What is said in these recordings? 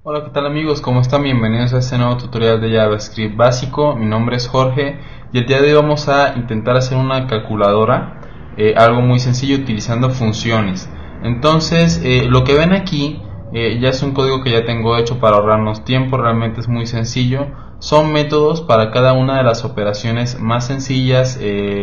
Hola, ¿qué tal amigos? ¿Cómo están? Bienvenidos a este nuevo tutorial de JavaScript básico. Mi nombre es Jorge y el día de hoy vamos a intentar hacer una calculadora, algo muy sencillo utilizando funciones. Entonces, lo que ven aquí ya es un código que ya tengo hecho para ahorrarnos tiempo, realmente es muy sencillo. Son métodos para cada una de las operaciones más sencillas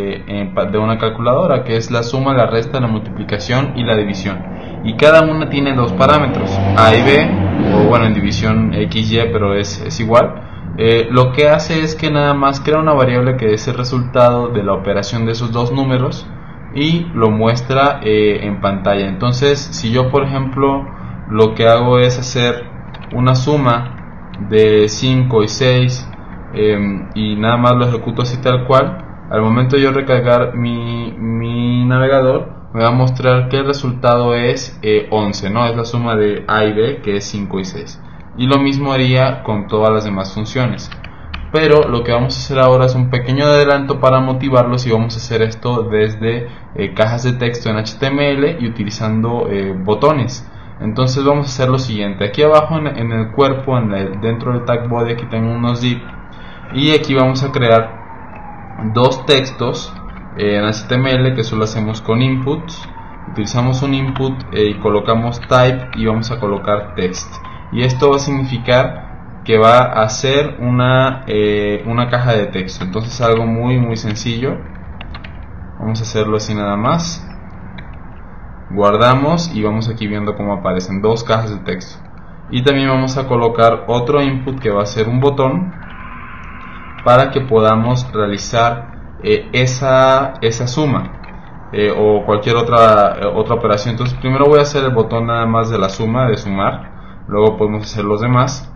de una calculadora, que es la suma, la resta, la multiplicación y la división. Y cada una tiene dos parámetros, A y B, o bueno, en división XY, pero es igual. Lo que hace es que nada más crea una variable que es el resultado de la operación de esos dos números y lo muestra en pantalla. Entonces, si yo por ejemplo lo que hago es hacer una suma de 5 y 6 y nada más lo ejecuto así tal cual, al momento de yo recargar mi navegador me va a mostrar que el resultado es 11, ¿no? Es la suma de A y B, que es 5 y 6. Y lo mismo haría con todas las demás funciones. Pero lo que vamos a hacer ahora es un pequeño adelanto para motivarlos, y vamos a hacer esto desde cajas de texto en HTML y utilizando botones. Entonces vamos a hacer lo siguiente. Aquí abajo en el cuerpo, dentro del tag body, aquí tengo unos div, y aquí vamos a crear dos textos en HTML que solo hacemos con inputs. Utilizamos un input y colocamos type y vamos a colocar text, y esto va a significar que va a ser una caja de texto. Entonces algo muy sencillo. Vamos a hacerlo así nada más, guardamos y vamos aquí viendo cómo aparecen dos cajas de texto. Y también vamos a colocar otro input que va a ser un botón para que podamos realizar esa suma o cualquier otra operación. Entonces primero voy a hacer el botón nada más de la suma, de sumar, luego podemos hacer los demás.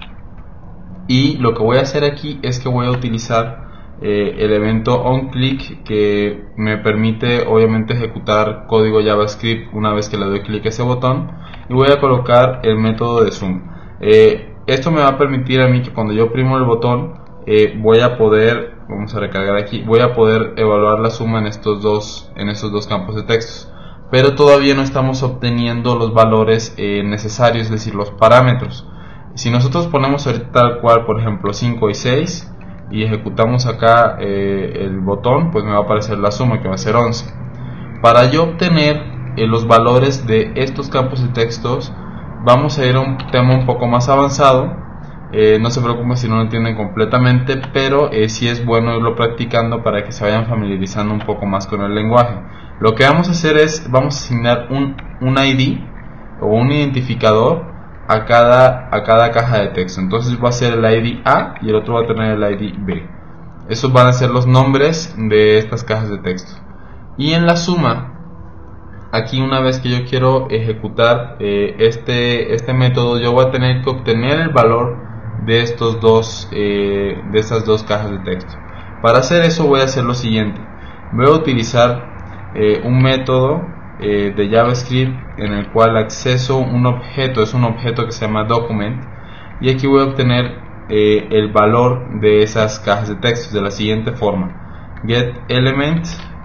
Y lo que voy a hacer aquí es que voy a utilizar el evento onClick, que me permite obviamente ejecutar código JavaScript una vez que le doy clic a ese botón, y voy a colocar el método de zoom. Esto me va a permitir a mí que cuando yo oprimo el botón voy a poder, vamos a recargar aquí, voy a poder evaluar la suma en estos dos campos de textos, pero todavía no estamos obteniendo los valores necesarios, es decir, los parámetros. Si nosotros ponemos ahorita tal cual, por ejemplo 5 y 6, y ejecutamos acá el botón, pues me va a aparecer la suma, que va a ser 11. Para yo obtener los valores de estos campos de textos, vamos a ir a un tema un poco más avanzado. No se preocupen si no lo entienden completamente, pero sí es bueno irlo practicando para que se vayan familiarizando un poco más con el lenguaje. Lo que vamos a hacer es, vamos a asignar un ID o un identificador a cada caja de texto. Entonces va a ser el ID A y el otro va a tener el ID B. Esos van a ser los nombres de estas cajas de texto. Y en la suma, aquí una vez que yo quiero ejecutar este método, yo voy a tener que obtener el valor de estas dos cajas de texto. Para hacer eso voy a hacer lo siguiente. Voy a utilizar un método de JavaScript en el cual acceso un objeto, es un objeto que se llama document, y aquí voy a obtener el valor de esas cajas de textos de la siguiente forma: getElement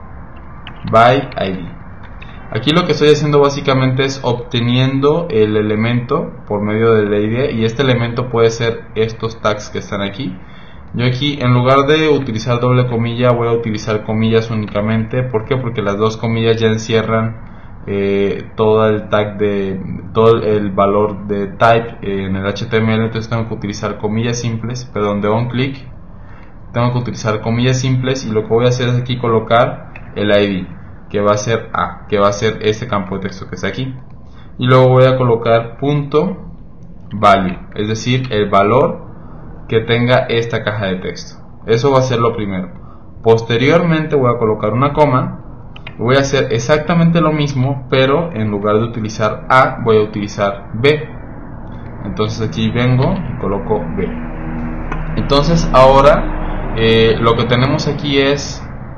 by ID. Aquí lo que estoy haciendo básicamente es obteniendo el elemento por medio del ID, y este elemento puede ser estos tags que están aquí. Yo aquí, en lugar de utilizar doble comilla, voy a utilizar comillas únicamente. ¿Por qué? Porque las dos comillas ya encierran todo el tag todo el valor de type en el HTML. Entonces tengo que utilizar comillas simples, perdón, de onClick. Tengo que utilizar comillas simples, y lo que voy a hacer es aquí colocar el ID, que va a ser A, que va a ser este campo de texto que está aquí. Y luego voy a colocar punto value, es decir, el valor que tenga esta caja de texto. Eso va a ser lo primero. Posteriormente voy a colocar una coma. Voy a hacer exactamente lo mismo, pero en lugar de utilizar A voy a utilizar B. Entonces aquí vengo y coloco B. Entonces ahora lo que tenemos aquí es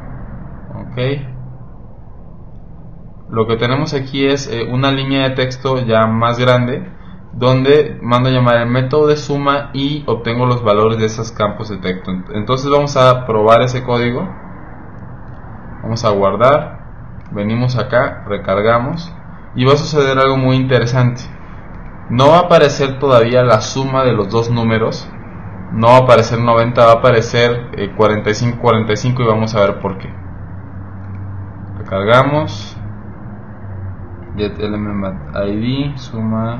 una línea de texto ya más grande, donde mando a llamar el método de suma y obtengo los valores de esos campos de texto. Entonces vamos a probar ese código. Vamos a guardar, venimos acá, recargamos, y va a suceder algo muy interesante. no va a aparecer todavía la suma de los dos números, no va a aparecer 90, va a aparecer 45, 45 y vamos a ver por qué. Recargamos, get element id, suma.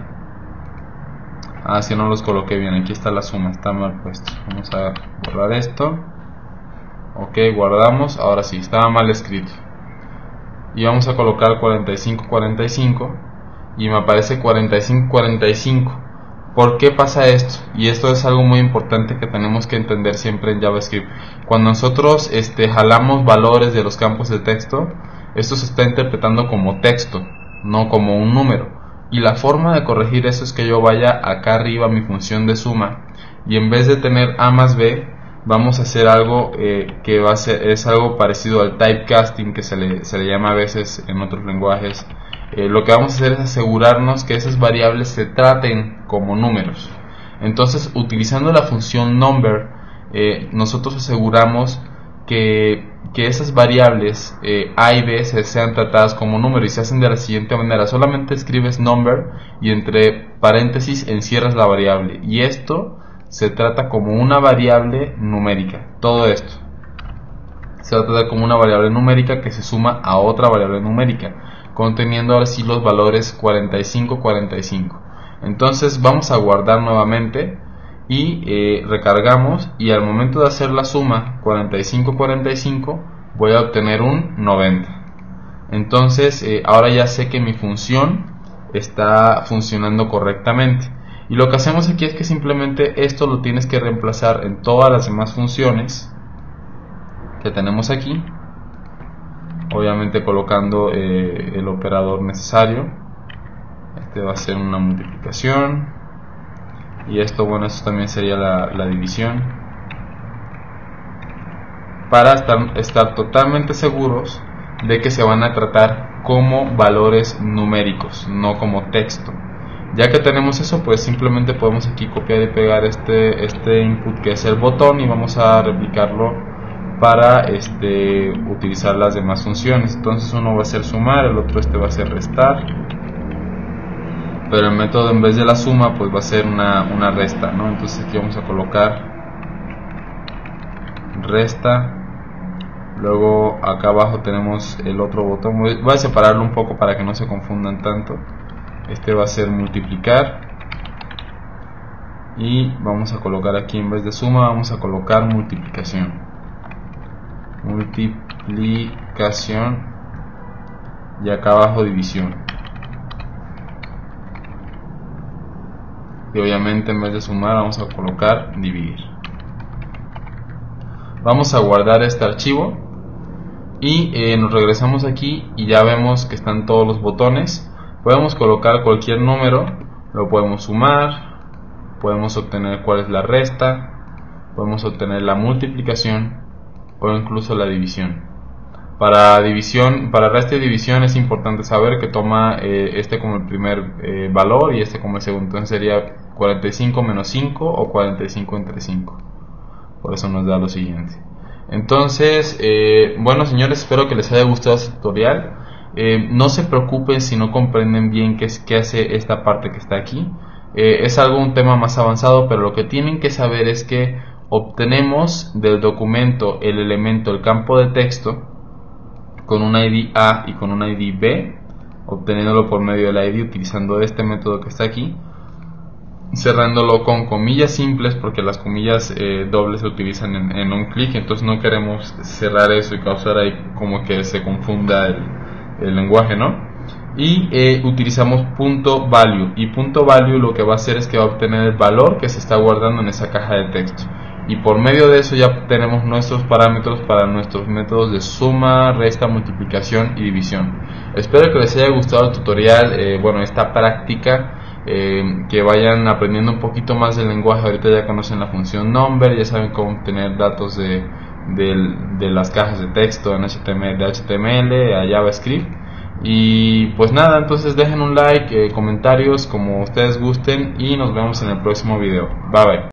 Si no los coloqué bien, aquí está la suma, está mal puesto. Vamos a borrar esto. Ok, guardamos, ahora sí, estaba mal escrito. Y vamos a colocar 45, 45 y me aparece 45, 45. ¿Por qué pasa esto? Y esto es algo muy importante que tenemos que entender siempre en JavaScript. Cuando nosotros jalamos valores de los campos de texto, esto se está interpretando como texto, no como un número. Y la forma de corregir eso es que yo vaya acá arriba a mi función de suma y en vez de tener a más b, vamos a hacer algo que es algo parecido al typecasting, que se le llama a veces en otros lenguajes. Lo que vamos a hacer es asegurarnos que esas variables se traten como números. Entonces, utilizando la función number, nosotros aseguramos que esas variables a y b sean tratadas como números y se hacen de la siguiente manera. Solamente escribes number y entre paréntesis encierras la variable, y esto se trata como una variable numérica. Todo esto se va a tratar como una variable numérica que se suma a otra variable numérica, conteniendo ahora sí los valores 45, 45. Entonces vamos a guardar nuevamente y recargamos, y al momento de hacer la suma 45, 45 voy a obtener un 90. Entonces ahora ya sé que mi función está funcionando correctamente. Y lo que hacemos aquí es que simplemente esto lo tienes que reemplazar en todas las demás funciones que tenemos aquí, obviamente colocando el operador necesario. Este va a ser una multiplicación, y esto, bueno, esto también sería la división, para estar totalmente seguros de que se van a tratar como valores numéricos, no como texto. Ya que tenemos eso, pues simplemente podemos aquí copiar y pegar este input que es el botón, y vamos a replicarlo para utilizar las demás funciones. Entonces uno va a ser sumar, el otro va a ser restar, pero el método en vez de la suma pues va a ser una resta, ¿no? Entonces aquí vamos a colocar resta. Luego acá abajo tenemos el otro botón, voy a separarlo un poco para que no se confundan tanto. Este va a ser multiplicar, y vamos a colocar aquí en vez de suma vamos a colocar multiplicación, y acá abajo división. Y obviamente en vez de sumar vamos a colocar dividir. Vamos a guardar este archivo y nos regresamos aquí y ya vemos que están todos los botones. Podemos colocar cualquier número, lo podemos sumar, podemos obtener cuál es la resta, podemos obtener la multiplicación o incluso la división. Para resta y división es importante saber que toma este como el primer valor y este como el segundo. Entonces sería 45 menos 5 o 45 entre 5. Por eso nos da lo siguiente. Entonces, bueno señores, espero que les haya gustado este tutorial. No se preocupen si no comprenden bien qué hace esta parte que está aquí. Es un tema más avanzado, pero lo que tienen que saber es que obtenemos del documento el elemento, el campo de texto, con un ID A y con un ID B, obteniéndolo por medio del ID utilizando este método que está aquí, cerrándolo con comillas simples, porque las comillas dobles se utilizan en un clic. Entonces no queremos cerrar eso y causar ahí como que se confunda el lenguaje, ¿no? Y utilizamos punto value, y punto value lo que va a hacer es que va a obtener el valor que se está guardando en esa caja de texto, y por medio de eso ya tenemos nuestros parámetros para nuestros métodos de suma, resta, multiplicación y división. Espero que les haya gustado el tutorial, bueno, esta práctica, que vayan aprendiendo un poquito más del lenguaje. Ahorita ya conocen la función number, ya saben cómo obtener datos de las cajas de texto en HTML, de HTML a JavaScript. Y pues nada, entonces dejen un like, comentarios como ustedes gusten, y nos vemos en el próximo video. Bye bye.